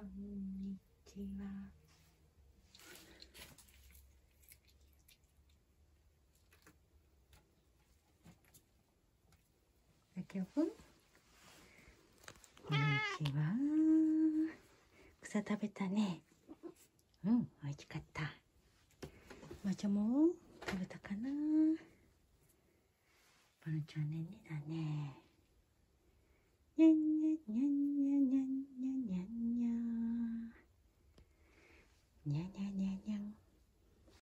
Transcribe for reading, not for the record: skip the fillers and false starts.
んにちは。大丈夫？こんにちは。草食べたね。うん、美味しかった。まちゃも